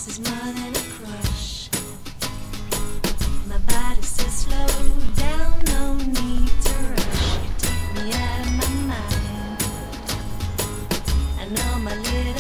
is more than a crush. My body says slow down, no need to rush. You take me out of my mind. I know my little